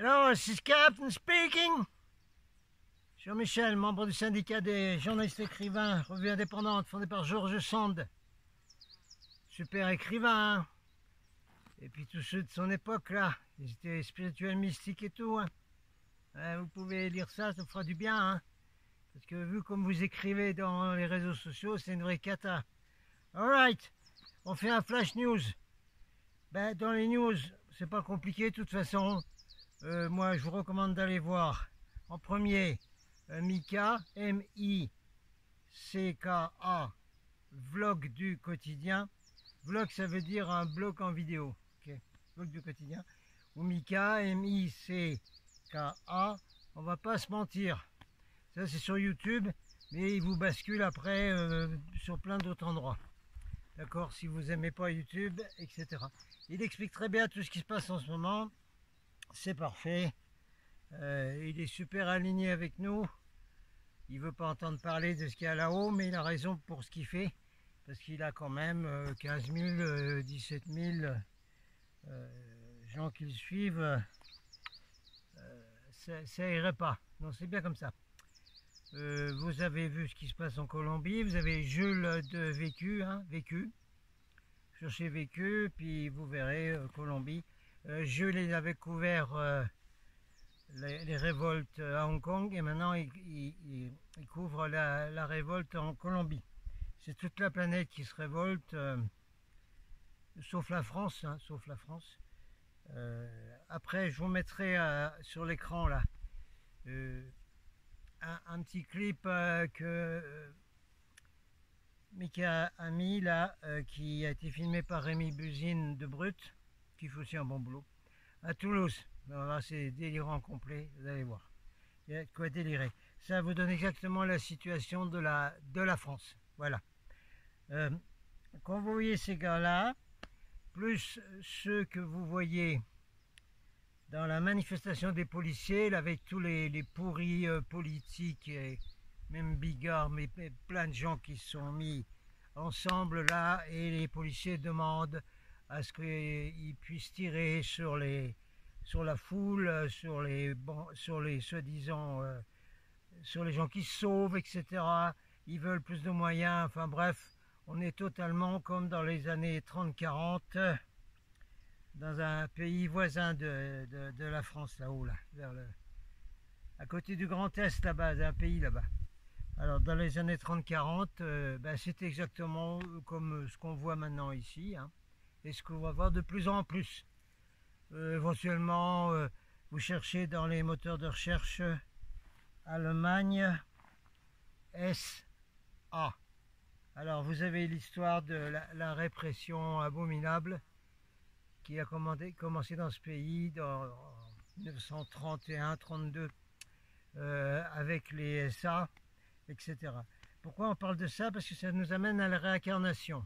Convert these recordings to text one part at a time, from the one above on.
Hello, this is Captain speaking. Jean-Michel, membre du syndicat des journalistes écrivains, revue indépendante, fondée par Georges Sand. Super écrivain, hein. Et puis tous ceux de son époque, là, ils étaient spirituels, mystiques et tout, hein. Vous pouvez lire ça, ça vous fera du bien, hein. Parce que vu comme vous écrivez dans les réseaux sociaux, c'est une vraie cata. Alright, on fait un flash news. Ben, dans les news, c'est pas compliqué de toute façon. Moi, je vous recommande d'aller voir en premier Mika, M-I-C-K-A, vlog du quotidien. Vlog, ça veut dire un blog en vidéo. Okay. Vlog du quotidien. Ou Mika, M-I-C-K-A. On va pas se mentir. Ça, c'est sur YouTube, mais il vous bascule après sur plein d'autres endroits. D'accord, si vous n'aimez pas YouTube, etc. Il explique très bien tout ce qui se passe en ce moment. C'est parfait. Il est super aligné avec nous. Il ne veut pas entendre parler de ce qu'il y a là-haut, mais il a raison pour ce qu'il fait. Parce qu'il a quand même 15 000, 17 000 gens qui le suivent. Ça irait pas. Non, c'est bien comme ça. Vous avez vu ce qui se passe en Colombie. Vous avez Jules de Vécu, hein, Vécu. Cherchez Vécu, puis vous verrez Colombie. Jules il avait couvert les révoltes à Hong Kong et maintenant il couvre la révolte en Colombie. C'est toute la planète qui se révolte, sauf la France, hein, sauf la France. Après, je vous mettrai sur l'écran là un petit clip que Mika a mis là, qui a été filmé par Rémi Buzine de Brut, qui fait aussi un bon boulot, à Toulouse. Alors là, c'est délirant complet, vous allez voir. Il y a de quoi délirer. Ça vous donne exactement la situation de la France. Voilà. Quand vous voyez ces gars-là, plus ceux que vous voyez dans la manifestation des policiers, là, avec tous les pourris politiques et même bigards, mais plein de gens qui se sont mis ensemble là, et les policiers demandent à ce qu'ils puissent tirer sur la foule, sur les soi-disant, sur les gens qui se sauvent, etc. Ils veulent plus de moyens, enfin bref, on est totalement comme dans les années 30-40, dans un pays voisin de la France, là-haut, là, à côté du Grand Est, là-bas, un pays là-bas. Alors, dans les années 30-40, ben, c'est exactement comme ce qu'on voit maintenant ici, hein, et ce qu'on va voir de plus en plus. Éventuellement, vous cherchez dans les moteurs de recherche Allemagne SA. Alors, vous avez l'histoire de la répression abominable qui a commencé dans ce pays en 1931-32 avec les SA, etc. Pourquoi on parle de ça? Parce que ça nous amène à la réincarnation.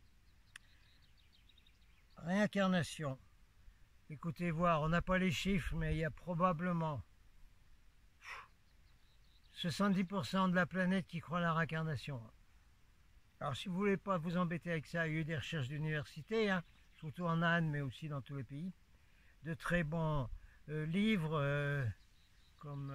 Réincarnation. Écoutez voir, on n'a pas les chiffres, mais il y a probablement 70% de la planète qui croit à la réincarnation. Alors si vous ne voulez pas vous embêter avec ça, il y a eu des recherches d'université, hein, surtout en Inde, mais aussi dans tous les pays. De très bons livres, comme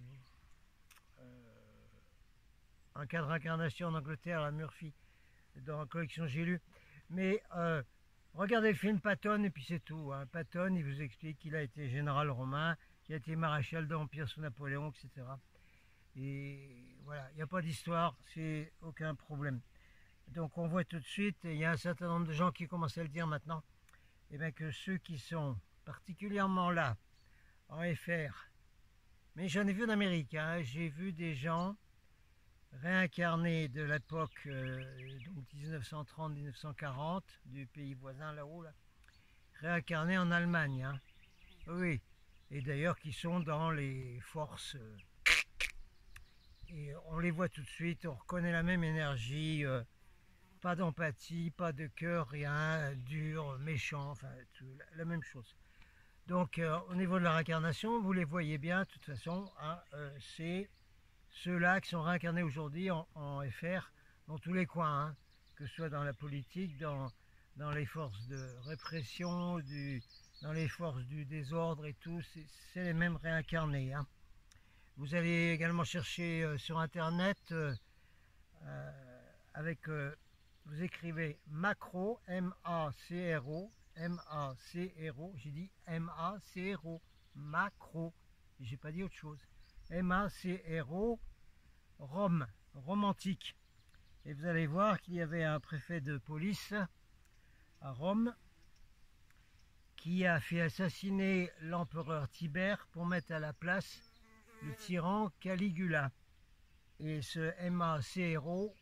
Un cas de réincarnation en Angleterre, la Murphy, dans la collection J'ai lu. Mais regardez le film Patton et puis c'est tout, hein. Patton, il vous explique qu'il a été général romain, qu'il a été maréchal de l'Empire sous Napoléon, etc. Et voilà, il n'y a pas d'histoire, c'est aucun problème. Donc on voit tout de suite, et il y a un certain nombre de gens qui commencent à le dire maintenant, et bien que ceux qui sont particulièrement là, en FR, mais j'en ai vu en Amérique, hein, j'ai vu des gens réincarnés de l'époque donc 1930-1940, du pays voisin là-haut, là, réincarnés en Allemagne, hein. Oui, et d'ailleurs qui sont dans les forces, et on les voit tout de suite, on reconnaît la même énergie, pas d'empathie, pas de cœur, rien, dur, méchant, enfin tout, la même chose. Donc au niveau de la réincarnation, vous les voyez bien, de toute façon, hein, c'est ceux-là qui sont réincarnés aujourd'hui en FR, dans tous les coins, hein, que ce soit dans la politique, dans les forces de répression, dans les forces du désordre et tout, c'est les mêmes réincarnés. Hein. Vous allez également chercher sur internet vous écrivez macro, M-A-C-R-O, M-A-C-R-O, j'ai dit M-A-C-R-O, macro, j'ai pas dit autre chose, M-A-C-R-O, Rome, romantique. Et vous allez voir qu'il y avait un préfet de police à Rome qui a fait assassiner l'empereur Tibère pour mettre à la place le tyran Caligula. Et ce MACRO,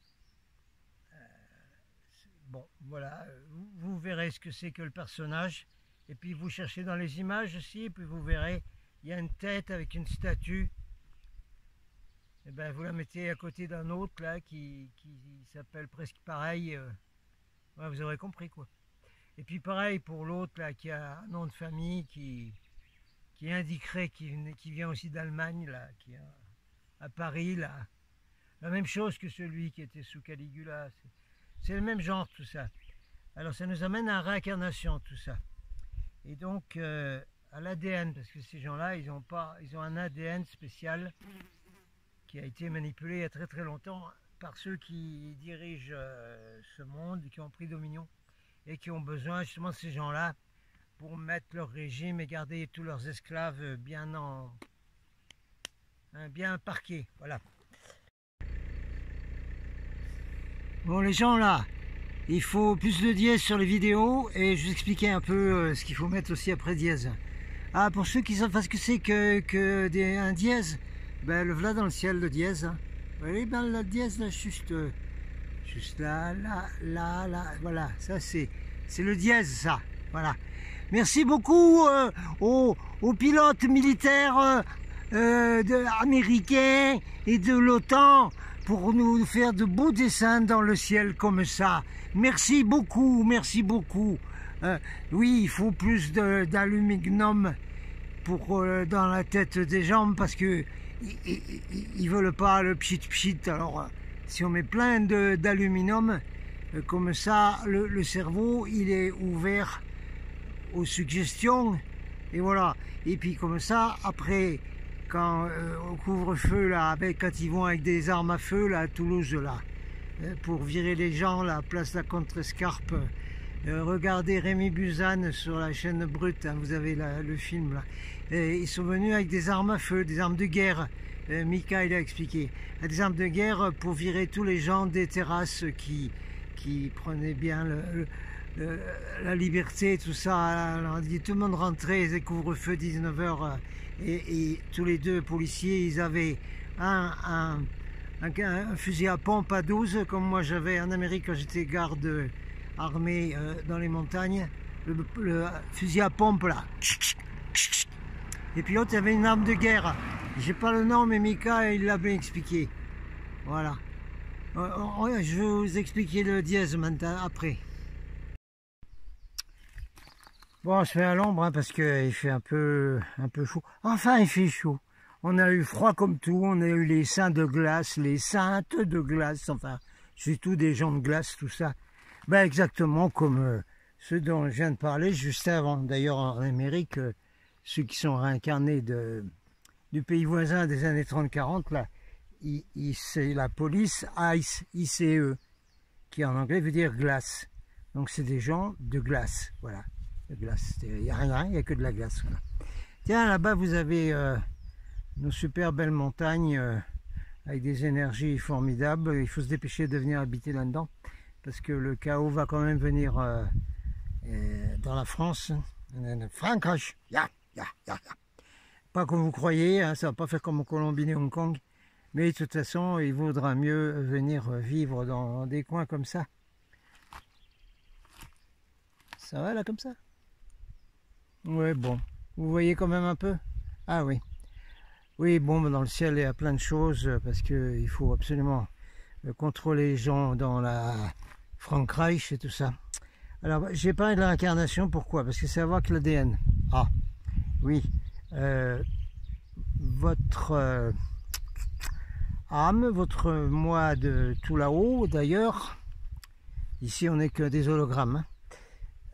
bon voilà, vous verrez ce que c'est que le personnage. Et puis vous cherchez dans les images aussi, et puis vous verrez, il y a une tête avec une statue. Et ben vous la mettez à côté d'un autre là qui s'appelle presque pareil. Ouais, vous aurez compris quoi. Et puis pareil pour l'autre là qui a un nom de famille qui indiquerait qui vient aussi d'Allemagne là, qui est à Paris là. La même chose que celui qui était sous Caligula. C'est le même genre tout ça. Alors ça nous amène à la réincarnation tout ça. Et donc à l'ADN, parce que ces gens-là ils ont un ADN spécial qui a été manipulé il y a très très longtemps par ceux qui dirigent ce monde, qui ont pris dominion et qui ont besoin justement de ces gens-là pour mettre leur régime et garder tous leurs esclaves bien parqués. Voilà. Bon les gens là, il faut plus de dièse sur les vidéos et je vous expliquais un peu ce qu'il faut mettre aussi après dièse. Ah, pour ceux qui savent pas ce que c'est un dièse, ben le voilà dans le ciel le dièse. Hein. Vous voyez ben le dièse là, juste là, voilà, ça c'est le dièse ça, voilà. Merci beaucoup aux pilotes militaires américains et de l'OTAN pour nous faire de beaux dessins dans le ciel comme ça. Merci beaucoup, merci beaucoup. Oui, il faut plus d'aluminium pour dans la tête des jambes parce que ils veulent pas le pchit. Alors si on met plein d'aluminium comme ça, le cerveau il est ouvert aux suggestions et voilà. Et puis comme ça après quand au couvre-feu là, quand ils vont avec des armes à feu là à Toulouse là pour virer les gens là, place la Contrescarpe. Regardez Rémi Buzan sur la chaîne Brut, hein, vous avez le film là. Ils sont venus avec des armes à feu, des armes de guerre. Mika il a expliqué, des armes de guerre pour virer tous les gens des terrasses qui prenaient bien la liberté, tout ça. Alors, tout le monde rentrait, les couvre-feu 19h et tous les deux policiers, ils avaient un fusil à pompe à 12 comme moi j'avais en Amérique quand j'étais garde armée dans les montagnes, le fusil à pompe là. Et puis l'autre avait une arme de guerre. J'ai pas le nom mais Mika il l'a bien expliqué. Voilà. Je vais vous expliquer le dièse maintenant après. Bon, je fais à l'ombre hein, parce qu'il fait un peu chaud. Enfin, il fait chaud. On a eu froid comme tout. On a eu les saints de glace, les saintes de glace. Enfin, c'est tout des gens de glace, tout ça. Ben exactement comme ceux dont je viens de parler juste avant. D'ailleurs, en Amérique, ceux qui sont réincarnés du pays voisin des années 30-40, là, c'est la police ICE, qui en anglais veut dire glace. Donc c'est des gens de glace, voilà. De glace, il n'y a rien, il n'y a que de la glace. Voilà. Tiens, là-bas vous avez nos super belles montagnes avec des énergies formidables. Il faut se dépêcher de venir habiter là-dedans parce que le chaos va quand même venir dans la France. Frankreich, pas comme vous croyez, hein, ça va pas faire comme en Colombie et Hong Kong, mais de toute façon il vaudra mieux venir vivre dans des coins comme ça. Ça va là comme ça? Ouais, bon, vous voyez quand même un peu? Ah oui. Oui, bon, dans le ciel il y a plein de choses parce qu'il faut absolument contrôler les gens dans la Frankreich et tout ça. Alors, j'ai parlé de l'incarnation, pourquoi? Parce que c'est à voir que l'ADN. Ah, oui. Votre âme, votre moi de tout là-haut, d'ailleurs, ici on n'est que des hologrammes,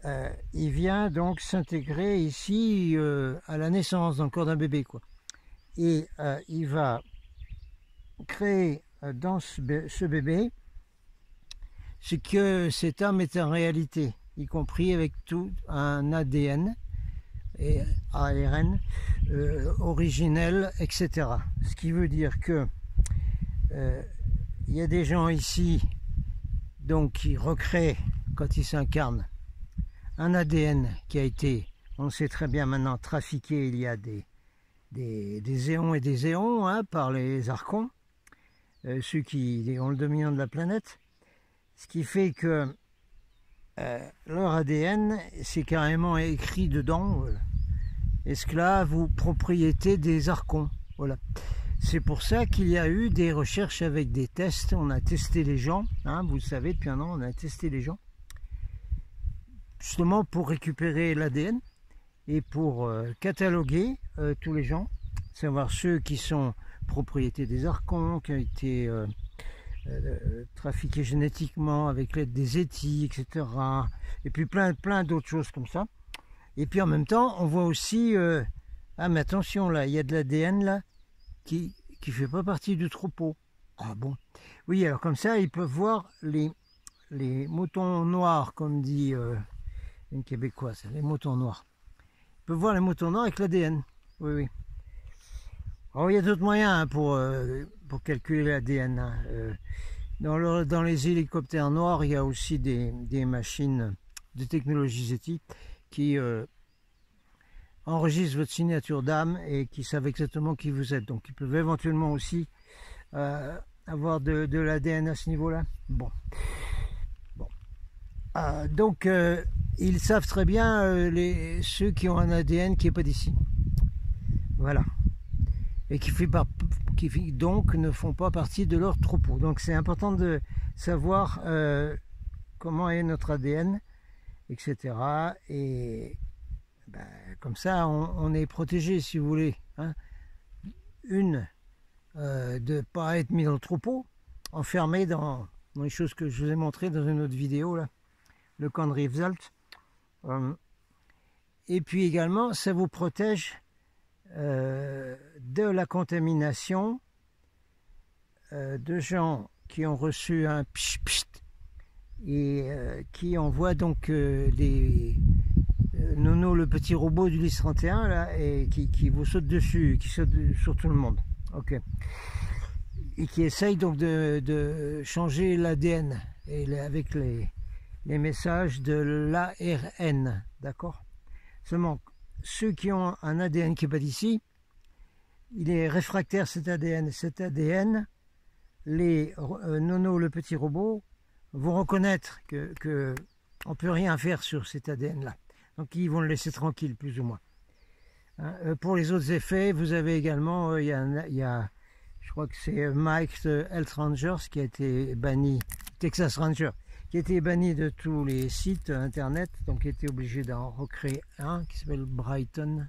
il vient donc s'intégrer ici à la naissance dans le corps d'un bébé, quoi. Et il va créer dans ce bébé ce que cet homme est en réalité, y compris avec tout un ADN et ARN originel, etc. Ce qui veut dire que il y a des gens ici donc qui recréent quand ils s'incarnent un ADN qui a été, on le sait très bien maintenant, trafiqué il y a des éons et des éons hein, par les archons, ceux qui ont le dominion de la planète, ce qui fait que leur ADN, c'est carrément écrit dedans, esclave ou propriété des archons. Voilà. C'est pour ça qu'il y a eu des recherches avec des tests. On a testé les gens, hein, vous le savez, depuis un an, on a testé les gens, justement pour récupérer l'ADN et pour cataloguer tous les gens, savoir ceux qui sont propriété des archons, qui ont été trafiqués génétiquement avec l'aide des étis, etc. Et puis plein d'autres choses comme ça. Et puis en même temps, on voit aussi, ah mais attention là, il y a de l'ADN là, qui fait pas partie du troupeau. Ah bon? Oui, alors comme ça, ils peuvent voir les moutons noirs, comme dit une Québécoise, les moutons noirs. Ils peuvent voir les moutons noirs avec l'ADN. Oui, oui. Alors il y a d'autres moyens hein, pour calculer l'ADN. Hein. Dans les hélicoptères noirs, il y a aussi des machines de technologie ZETI qui enregistrent votre signature d'âme et qui savent exactement qui vous êtes. Donc ils peuvent éventuellement aussi avoir de l'ADN à ce niveau-là. Bon. Donc ils savent très bien ceux qui ont un ADN qui n'est pas d'ici. Voilà. Et qui donc ne font pas partie de leur troupeau. Donc c'est important de savoir comment est notre ADN, etc. Et ben, comme ça, on est protégé, si vous voulez. Hein. De ne pas être mis dans le troupeau, enfermé dans les choses que je vous ai montrées dans une autre vidéo, là, le camp de Rivesaltes. Et puis également, ça vous protège de la contamination de gens qui ont reçu un pcht et qui envoient donc Nono, le petit robot du Lys 31 là, et qui vous saute dessus, qui saute sur tout le monde. Ok. Et qui essaye donc de changer l'ADN avec les messages de l'ARN, d'accord? Seulement, ceux qui ont un ADN qui n'est pas d'ici, il est réfractaire cet ADN. Cet ADN, les Nono, le petit robot, vont reconnaître que on ne peut rien faire sur cet ADN-là. Donc ils vont le laisser tranquille, plus ou moins. Hein, pour les autres effets, vous avez également, il y a, je crois que c'est Mike de Health Rangers qui a été banni, Texas Ranger, qui a été banni de tous les sites internet, donc qui a été obligé d'en recréer un qui s'appelle Brighton.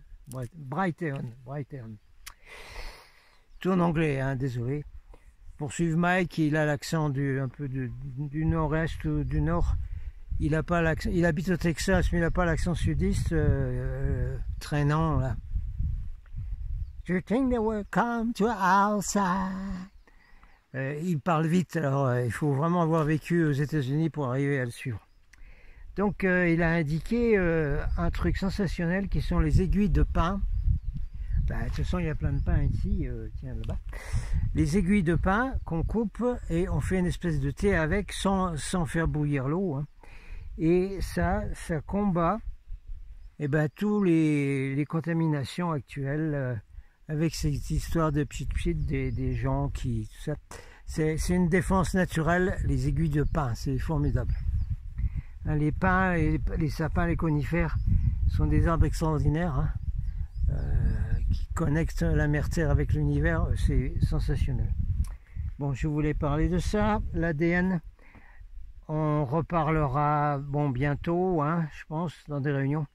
Tout en anglais, hein, désolé. Pour suivre Mike, il a l'accent un peu du nord-est ou du nord. Il habite au Texas, mais il n'a pas l'accent sudiste traînant là. Do you think they will come to outside? Il parle vite, alors il faut vraiment avoir vécu aux États-Unis pour arriver à le suivre. Donc il a indiqué un truc sensationnel qui sont les aiguilles de pin. Bah, de toute façon, il y a plein de pin ici, tiens là-bas. Les aiguilles de pin qu'on coupe et on fait une espèce de thé avec sans faire bouillir l'eau. Hein. Et ça combat tous les contaminations actuelles avec cette histoire de pchit des gens qui... tout ça. C'est une défense naturelle, les aiguilles de pin, c'est formidable. Hein, les pins, les sapins, les conifères sont des arbres extraordinaires. Hein. Qui connecte la mère-terre avec l'univers, c'est sensationnel. Bon, je voulais parler de ça, l'ADN. On reparlera bientôt, hein, je pense, dans des réunions,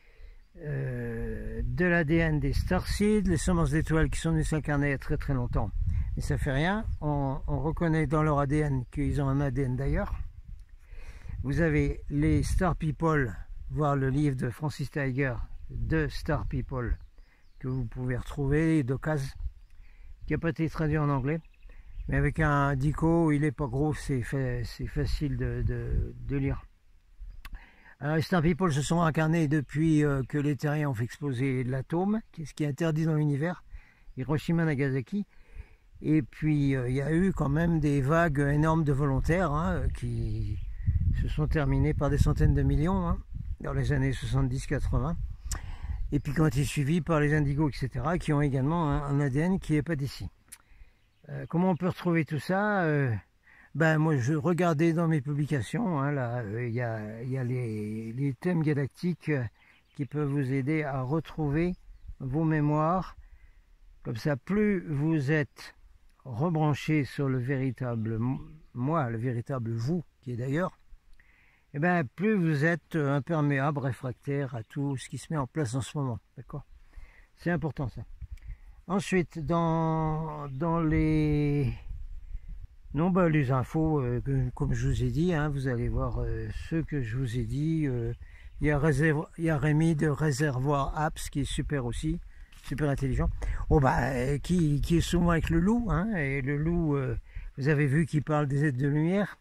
de l'ADN des starseeds, les semences d'étoiles qui sont venues s'incarner il y a très très longtemps. Mais ça fait rien, on reconnaît dans leur ADN qu'ils ont un ADN d'ailleurs. Vous avez les star people voir le livre de Francis Tiger, de Star People, que vous pouvez retrouver d'occasion, qui n'a pas été traduit en anglais, mais avec un dico, il n'est pas gros, c'est facile de lire. Alors les Star People se sont incarnés depuis que les terriens ont fait exploser l'atome, ce qui est interdit dans l'univers, Hiroshima, Nagasaki. Et puis il y a eu quand même des vagues énormes de volontaires qui se sont terminées par des centaines de millions dans les années 70-80. Et puis quand ils sont suivis par les indigos, etc., qui ont également un ADN qui n'est pas d'ici. Comment on peut retrouver tout ça? Ben moi je regardais dans mes publications, là il y a les thèmes galactiques qui peuvent vous aider à retrouver vos mémoires. Comme ça, plus vous êtes rebranché sur le véritable moi, le véritable vous, qui est d'ailleurs, et ben plus vous êtes imperméable, réfractaire à tout ce qui se met en place en ce moment. D'accord? C'est important ça. Ensuite, dans les les infos, comme je vous ai dit, vous allez voir ce que je vous ai dit. Il y a Rémi de Réservoir Apps qui est super aussi, super intelligent. Oh qui est souvent avec le loup, et le loup, vous avez vu qu'il parle des êtres de lumière,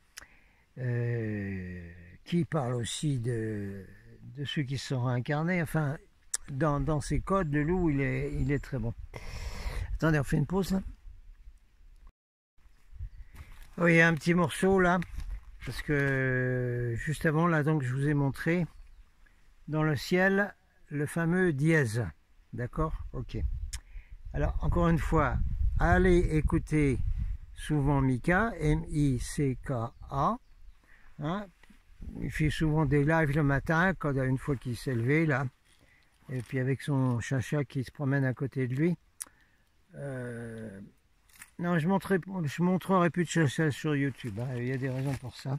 qui parle aussi de ceux qui se sont réincarnés. Enfin, dans ses codes, le loup, il est très bon. Attendez, on fait une pause là. Oui, il y a un petit morceau là, parce que juste avant là, donc je vous ai montré dans le ciel le fameux dièse, d'accord? Ok. Alors encore une fois, allez écouter souvent Mika, M-I-C-K-A. Il fait souvent des lives le matin, quand une fois qu'il s'est levé là, et puis avec son chacha qui se promène à côté de lui. Non, je montrerai plus de chacha sur YouTube. Il y a des raisons pour ça.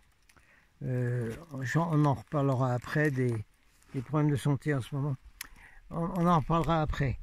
On en reparlera après des problèmes de santé en ce moment. On en reparlera après.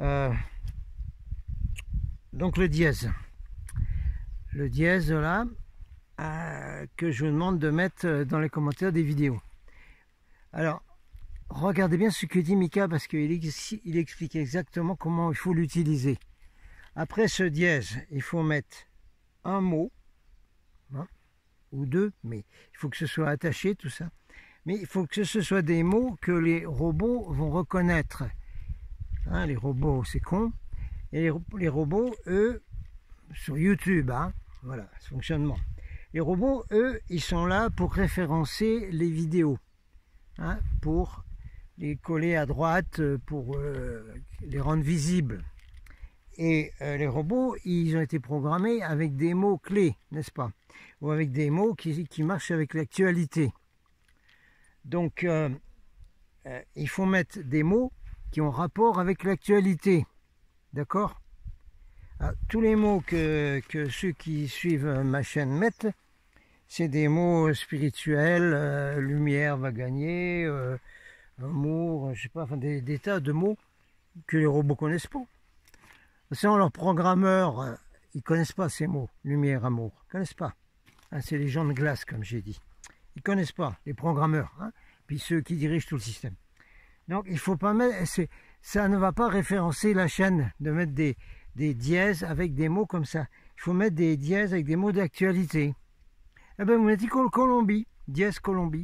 Donc le dièse. Le dièse là, que je vous demande de mettre dans les commentaires des vidéos. Alors, regardez bien ce que dit Mika parce qu'il explique exactement comment il faut l'utiliser. Après ce dièse, il faut mettre un mot, ou deux, mais il faut que ce soit attaché tout ça. Mais il faut que ce soit des mots que les robots vont reconnaître. Les robots, c'est con. Et les robots, eux, sur YouTube, voilà, ce fonctionnement. Les robots, eux, ils sont là pour référencer les vidéos, pour les coller à droite, pour les rendre visibles. Et les robots, ils ont été programmés avec des mots clés, n'est-ce pas? Ou avec des mots qui marchent avec l'actualité. Donc, il faut mettre des mots qui ont rapport avec l'actualité. D'accord? Tous les mots que ceux qui suivent ma chaîne mettent, c'est des mots spirituels, lumière va gagner, amour, je sais pas, enfin des tas de mots que les robots connaissent pas. Sinon, leurs programmeurs, ils connaissent pas ces mots, lumière, amour, ils connaissent pas. C'est les gens de glace, comme j'ai dit. Ils connaissent pas, les programmeurs, puis ceux qui dirigent tout le système. Donc, il faut pas mettre, ça ne va pas référencer la chaîne de mettre des dièses avec des mots comme ça. Il faut mettre des dièses avec des mots d'actualité. Eh bien, vous mettez Colombie, dièse Colombie.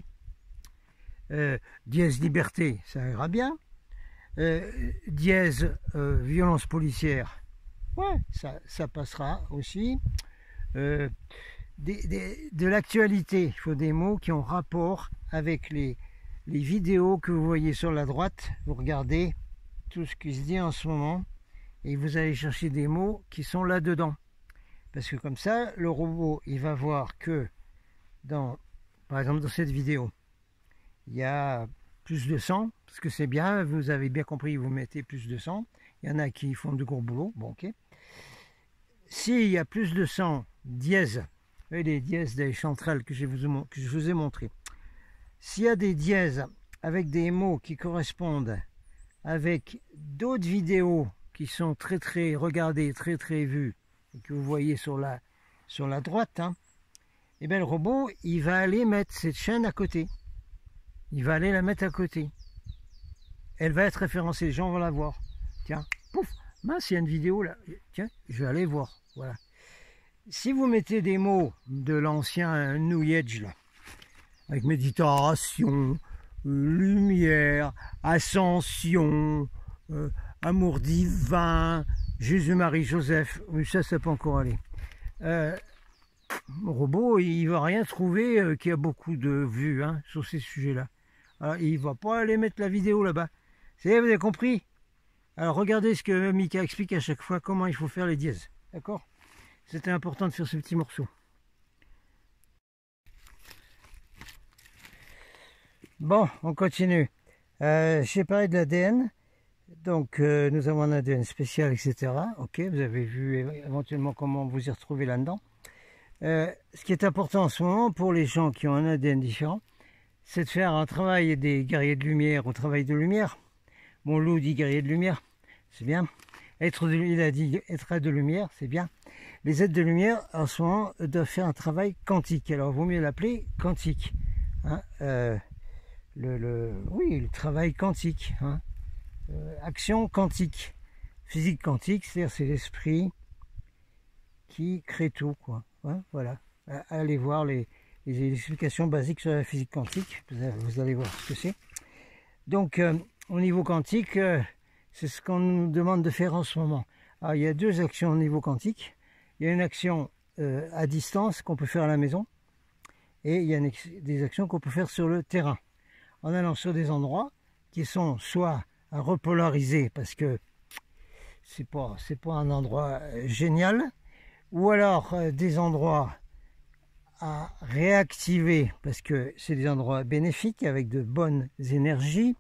Dièse liberté, ça ira bien. Dièse violence policière, ouais, ça passera aussi. De l'actualité, il faut des mots qui ont rapport avec les vidéos que vous voyez sur la droite. Vous regardez tout ce qui se dit en ce moment et vous allez chercher des mots qui sont là-dedans. Parce que comme ça, le robot, il va voir que par exemple dans cette vidéo, il y a plus de 100, parce que c'est bien, vous avez bien compris, vous mettez plus de 100. Il y en a qui font de gros boulot, bon ok. S'il y a plus de 100 dièses, les dièses des chanterelles que je vous ai montré, s'il y a des dièses avec des mots qui correspondent avec d'autres vidéos qui sont très très regardées, très très vues, et que vous voyez sur la droite, et bien le robot, il va aller mettre cette chaîne à côté. il va aller la mettre à côté. Elle va être référencée, les gens vont la voir. Tiens, pouf, mince, il y a une vidéo là. Tiens, je vais aller voir. Voilà. Si vous mettez des mots de l'ancien New Age là, avec méditation, lumière, ascension, amour divin, Jésus, Marie, Joseph, oui, ça peut encore aller. Mon robot, il va rien trouver qui a beaucoup de vues hein, sur ces sujets-là. Alors, il va pas aller mettre la vidéo là-bas. Vous avez compris? Alors, regardez ce que Mika explique à chaque fois, comment il faut faire les dièses. D'accord? C'était important de faire ce petit morceau. Bon, on continue. J'ai parlé de l'ADN. Donc, nous avons un ADN spécial, etc. Ok, vous avez vu éventuellement comment vous y retrouvez là-dedans. Ce qui est important en ce moment pour les gens qui ont un ADN différent, c'est de faire un travail des guerriers de lumière au travail de lumière. Mon loup dit guerrier de lumière, c'est bien. Il a dit être de lumière, c'est bien. Les êtres de lumière, en ce moment, doivent faire un travail quantique. Alors, il vaut mieux l'appeler quantique. Hein, oui, le travail quantique. Hein. Action quantique. Physique quantique, c'est-à-dire c'est l'esprit qui crée tout, quoi. Hein, voilà. Allez voir les explications basiques sur la physique quantique. Vous allez voir ce que c'est. Donc, au niveau quantique, c'est ce qu'on nous demande de faire en ce moment. Alors, il y a deux actions au niveau quantique. Il y a une action à distance qu'on peut faire à la maison. Et il y a des actions qu'on peut faire sur le terrain. En allant sur des endroits qui sont soit à repolariser parce que c'est pas un endroit génial, ou alors des endroits à réactiver parce que c'est des endroits bénéfiques avec de bonnes énergies.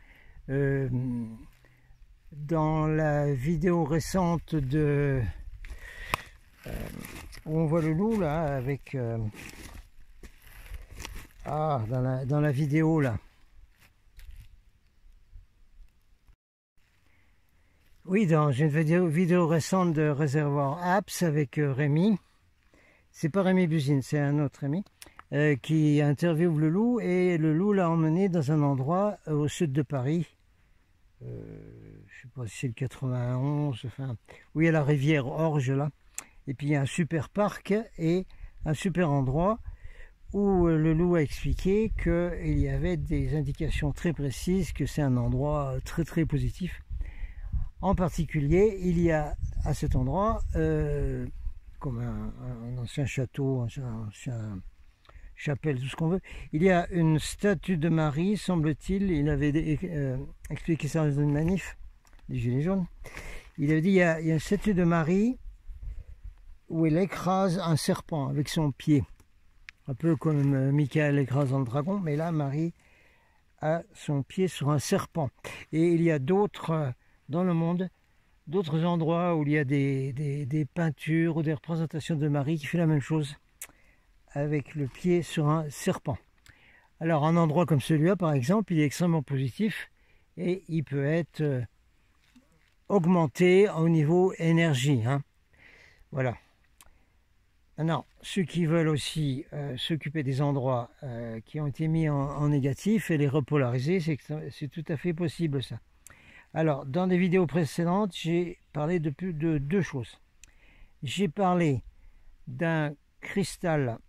Dans la vidéo récente de où on voit le loup là avec dans la vidéo là. Oui, dans une vidéo récente de Réservoir Apps avec Rémi. C'est pas Rémi Buzine, c'est un autre Rémi qui interviewe le loup et le loup l'a emmené dans un endroit au sud de Paris. Je sais pas si c'est le 91, enfin, où il y a la rivière Orge là. Et puis il y a un super parc et un super endroit où le loup a expliqué qu'il y avait des indications très précises que c'est un endroit très très positif. En particulier, il y a à cet endroit, comme un ancien château, un ancien chapelle, tout ce qu'on veut, il y a une statue de Marie, semble-t-il. Il avait expliqué ça dans une manif des Gilets jaunes. Il avait dit il y a une statue de Marie où elle écrase un serpent avec son pied. Un peu comme Michael écrase dans le dragon, mais là, Marie a son pied sur un serpent. Et il y a d'autres, dans le monde, d'autres endroits où il y a des peintures ou des représentations de Marie qui fait la même chose, avec le pied sur un serpent. Alors, un endroit comme celui-là, par exemple, il est extrêmement positif et il peut être augmenté au niveau énergie. Hein. Voilà. Maintenant, ceux qui veulent aussi s'occuper des endroits qui ont été mis en négatif et les repolariser, c'est tout à fait possible ça. Alors, dans des vidéos précédentes, j'ai parlé de deux choses. J'ai parlé d'un cristal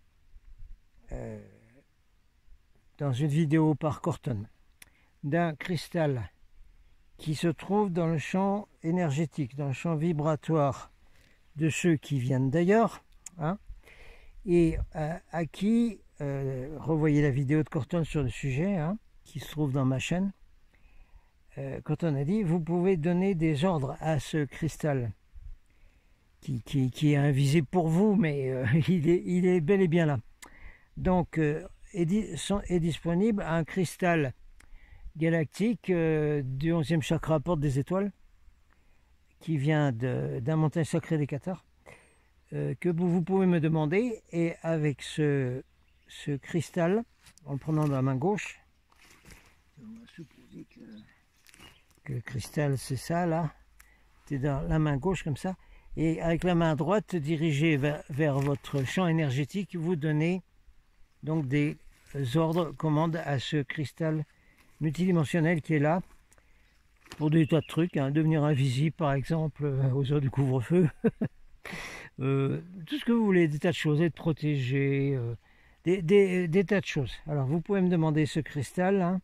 dans une vidéo par Corton, d'un cristal qui se trouve dans le champ énergétique, dans le champ vibratoire de ceux qui viennent d'ailleurs, hein, et à qui, revoyez la vidéo de Corton sur le sujet, hein, qui se trouve dans ma chaîne. Corton a dit, vous pouvez donner des ordres à ce cristal qui est invisible pour vous, mais il est bel et bien là. Donc, est disponible un cristal galactique du 11e chakra, porte des étoiles, qui vient d'un montagne sacrée des Cathares, que vous pouvez me demander, et avec ce cristal, en le prenant dans la main gauche, on va supposer que le cristal c'est ça là, c'est dans la main gauche comme ça, et avec la main droite dirigée vers votre champ énergétique, vous donnez donc des ordres commandent à ce cristal multidimensionnel qui est là pour des tas de trucs, hein, devenir invisible par exemple aux heures du couvre-feu, tout ce que vous voulez, des tas de choses, être protégé, des tas de choses. Alors vous pouvez me demander ce cristal, hein,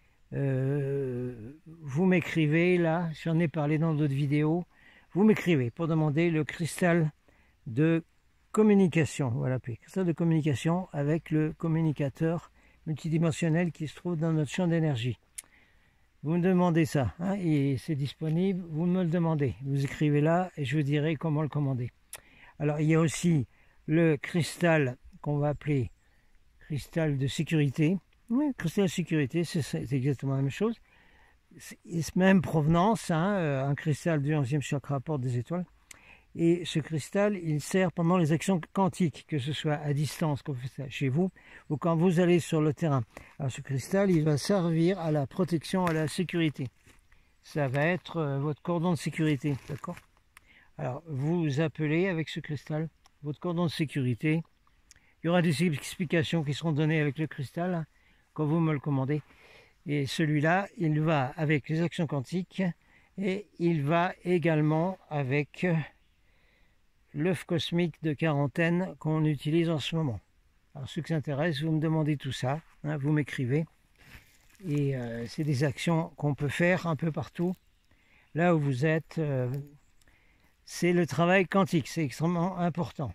vous m'écrivez là, j'en ai parlé dans d'autres vidéos, vous m'écrivez pour demander le cristal de communication, voilà, puis cristal de communication avec le communicateur multidimensionnel qui se trouve dans notre champ d'énergie. Vous me demandez ça, hein, et c'est disponible, vous me le demandez, vous écrivez là et je vous dirai comment le commander. Alors il y a aussi le cristal qu'on va appeler cristal de sécurité. Oui, cristal de sécurité, c'est exactement la même chose. C'est même provenance, hein, un cristal du 11e chakra apporte des étoiles. Et ce cristal, il sert pendant les actions quantiques, que ce soit à distance, quand vous faites ça chez vous, ou quand vous allez sur le terrain. Alors ce cristal, il va servir à la protection, à la sécurité. Ça va être votre cordon de sécurité, d'accord? Alors, vous appelez avec ce cristal votre cordon de sécurité. Il y aura des explications qui seront données avec le cristal, hein, quand vous me le commandez. Et celui-là, il va avec les actions quantiques et il va également avec l'œuf cosmique de quarantaine qu'on utilise en ce moment. Alors ceux qui s'intéressent, vous me demandez tout ça, hein, vous m'écrivez. Et c'est des actions qu'on peut faire un peu partout. Là où vous êtes, c'est le travail quantique, c'est extrêmement important.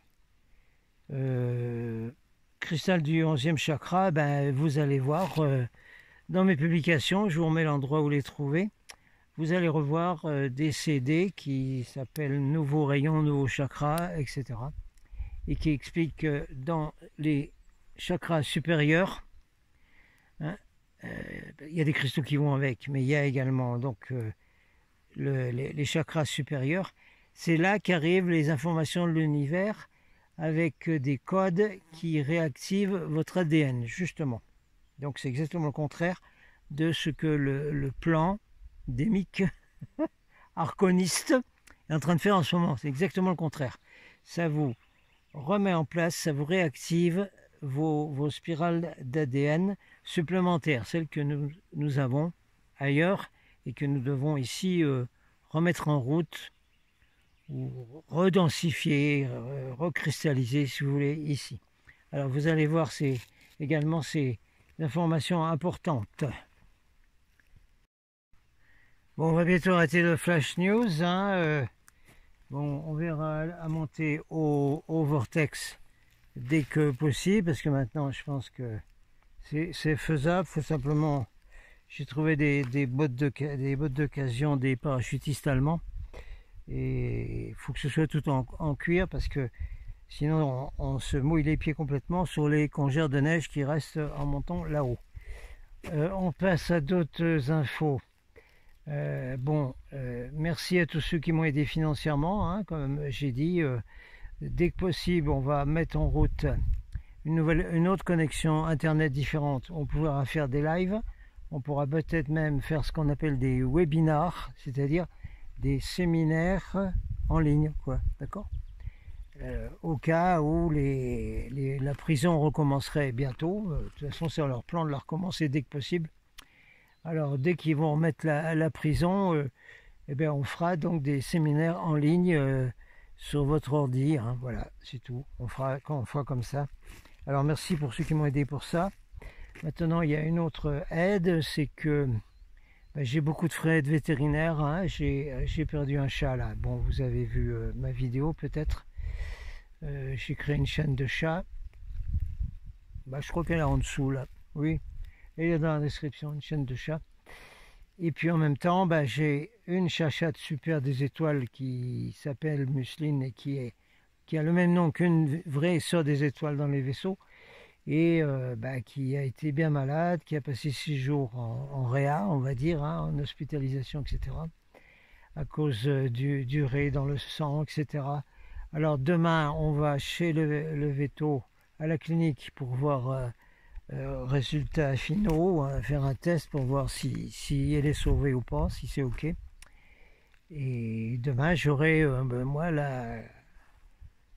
Cristal du 11e chakra, ben, vous allez voir dans mes publications, je vous remets l'endroit où les trouver. Vous allez revoir des CD qui s'appellent Nouveaux rayons, nouveaux chakras, etc. Et qui expliquent que dans les chakras supérieurs, hein, il y a des cristaux qui vont avec, mais il y a également donc les chakras supérieurs. C'est là qu'arrivent les informations de l'univers avec des codes qui réactivent votre ADN, justement. Donc c'est exactement le contraire de ce que le plan démique, arconiste, est en train de faire en ce moment. C'est exactement le contraire. Ça vous remet en place, ça vous réactive vos spirales d'ADN supplémentaires, celles que nous avons ailleurs et que nous devons ici remettre en route ou redensifier, recristalliser si vous voulez ici. Alors vous allez voir également ces informations importantes. Bon, on va bientôt arrêter le Flash News, hein, bon, on verra à monter au vortex dès que possible, parce que maintenant je pense que c'est faisable. Faut simplement, j'ai trouvé des bottes d'occasion des parachutistes allemands, et il faut que ce soit tout en cuir, parce que sinon on se mouille les pieds complètement sur les congères de neige qui restent en montant là-haut. On passe à d'autres infos. Merci à tous ceux qui m'ont aidé financièrement, hein, comme j'ai dit. Dès que possible, on va mettre en route une autre connexion internet différente. On pourra faire des lives, on pourra peut-être même faire ce qu'on appelle des webinars, c'est-à-dire des séminaires en ligne, quoi, d'accord? Au cas où la prison recommencerait bientôt. De toute façon, c'est leur plan de la recommencer dès que possible. Alors, dès qu'ils vont remettre la prison, eh bien, on fera donc des séminaires en ligne sur votre ordi. Hein, voilà, c'est tout. On fera comme ça. Alors, merci pour ceux qui m'ont aidé pour ça. Maintenant, il y a une autre aide, c'est que j'ai beaucoup de frais de vétérinaire. Hein, j'ai perdu un chat là. Bon, vous avez vu ma vidéo peut-être. J'ai créé une chaîne de chats. Je crois qu'elle est en dessous là. Oui. Et il y a dans la description une chaîne de chats. Et puis en même temps, j'ai une chachate super des étoiles qui s'appelle Museline et qui a le même nom qu'une vraie sœur des étoiles dans les vaisseaux. Et qui a été bien malade, qui a passé 6 jours en réa, on va dire, hein, en hospitalisation, etc. À cause du ré dans le sang, etc. Alors demain, on va chez le véto à la clinique pour voir résultats finaux, faire un test pour voir si elle est sauvée ou pas, si c'est ok. Et demain j'aurai moi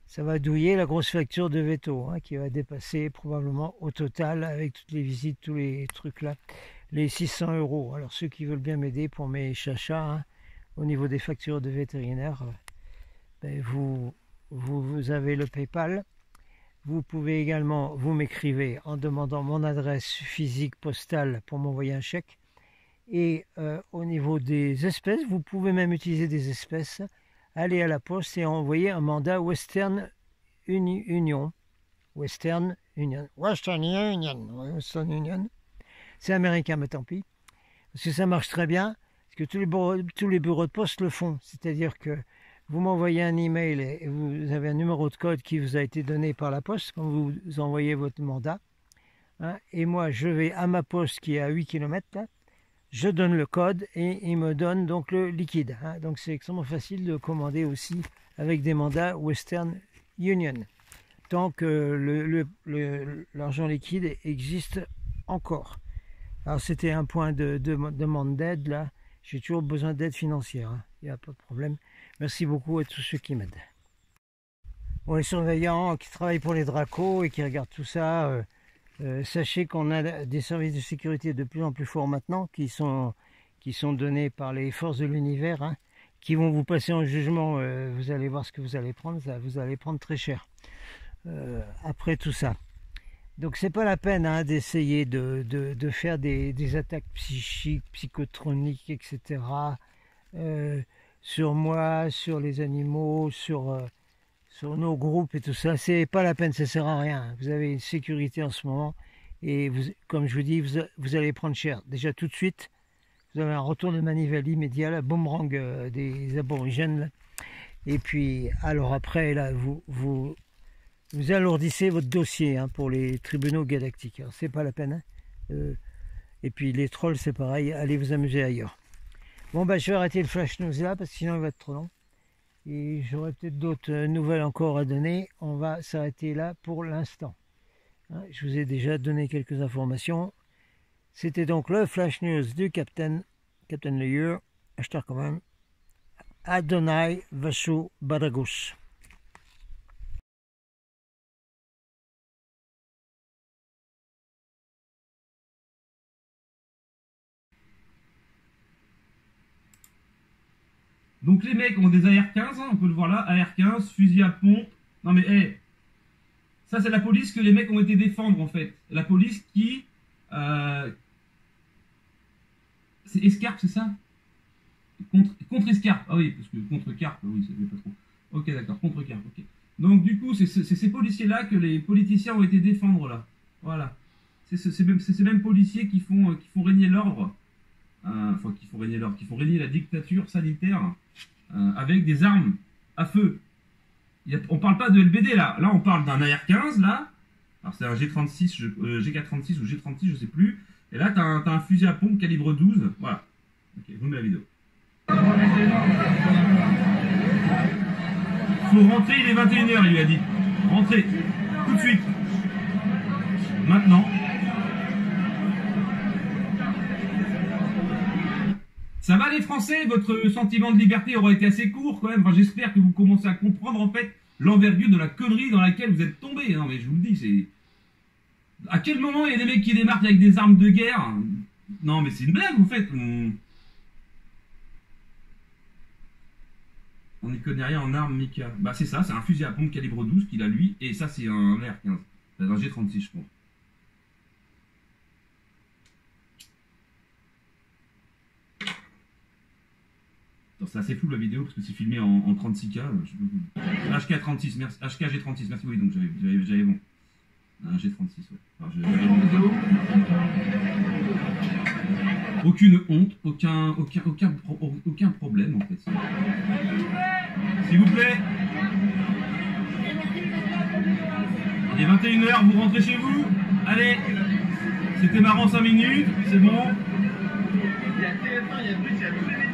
ça va douiller la grosse facture de veto, hein, qui va dépasser probablement au total, avec toutes les visites, tous les trucs là, les 600 €. Alors ceux qui veulent bien m'aider pour mes chachas, hein, au niveau des factures de vétérinaire, ben vous avez le PayPal. Vous pouvez également, vous m'écrivez en demandant mon adresse physique postale pour m'envoyer un chèque. Et au niveau des espèces, vous pouvez même utiliser des espèces, aller à la poste et envoyer un mandat Western Union. Western Union. Western Union. C'est américain, mais tant pis. Parce que ça marche très bien. Parce que tous les bureaux de poste le font. C'est-à-dire que vous m'envoyez un email et vous avez un numéro de code qui vous a été donné par la poste quand vous envoyez votre mandat. Hein, et moi, je vais à ma poste qui est à 8 km. Là, je donne le code et il me donne donc le liquide. Hein. Donc c'est extrêmement facile de commander aussi avec des mandats Western Union. Tant que l'argent liquide existe encore. Alors c'était un point de demande d'aide là. J'ai toujours besoin d'aide financière. Hein. Il n'y a pas de problème. Merci beaucoup à tous ceux qui m'aident. Bon, les surveillants qui travaillent pour les Dracos et qui regardent tout ça, sachez qu'on a des services de sécurité de plus en plus forts maintenant qui sont donnés par les forces de l'univers, hein, qui vont vous passer en jugement. Vous allez voir ce que vous allez prendre, vous allez prendre très cher après tout ça. Donc c'est pas la peine, hein, d'essayer de faire des attaques psychiques, psychotroniques, etc. Sur moi, sur les animaux, sur nos groupes et tout ça. C'est pas la peine, ça sert à rien. Vous avez une sécurité en ce moment et vous, comme je vous dis, vous allez prendre cher. Déjà tout de suite, vous avez un retour de manivelle immédiat, la boomerang des aborigènes. Là. Et puis, alors après, là, vous alourdissez votre dossier, hein, pour les tribunaux galactiques. Alors, c'est pas la peine. Hein. Et puis les trolls, c'est pareil. Allez vous amuser ailleurs. Bon, bah, je vais arrêter le flash news là parce que sinon il va être trop long. Et j'aurai peut-être d'autres nouvelles encore à donner. On va s'arrêter là pour l'instant. Hein, je vous ai déjà donné quelques informations. C'était donc le flash news du Captain Leyur. Hashtag quand même. Adonai Vasu Baragus. Donc les mecs ont des AR-15, hein, on peut le voir là, AR-15, fusil à pompe. Non mais, hey, ça c'est la police que les mecs ont été défendre en fait. La police qui... c'est Escarpe, c'est ça? Contre Escarpe, ah oui, parce que contre Carpe, oui, ça fait pas trop. Ok, d'accord, contre Carpe, ok. Donc du coup, c'est ces policiers-là que les politiciens ont été défendre là. Voilà. C'est ces mêmes policiers qui font régner l'ordre. Enfin, qui font régner la dictature sanitaire avec des armes à feu. On parle pas de LBD là. Là, on parle d'un AR-15 là. Alors c'est un G36, G436 ou G36, je sais plus. Et là, t'as un fusil à pompe calibre 12. Voilà. Ok, je vous mets la vidéo. Faut rentrer, il est 21h, il lui a dit. Rentrez, tout de suite. Maintenant. Ça va les Français, votre sentiment de liberté aura été assez court quand même. Enfin, j'espère que vous commencez à comprendre en fait l'envergure de la connerie dans laquelle vous êtes tombés. Non mais je vous le dis, c'est... À quel moment il y a des mecs qui démarquent avec des armes de guerre? Non mais c'est une blague vous faites. On n'y connaît rien en armes, Mika. Bah c'est ça, c'est un fusil à pompe calibre 12 qu'il a lui, et ça c'est un AR-15. C'est un G36 je pense. C'est assez flou la vidéo parce que c'est filmé en 36K. HK36, merci. HKG36, merci. Oui, donc j'avais bon. Un G36, ouais. Alors, aucune honte, aucun problème en fait. S'il vous plaît. Il est 21h, vous rentrez chez vous. Allez. C'était marrant 5 minutes, c'est bon. Il y a TF1, il y a Twitch, il y a tous les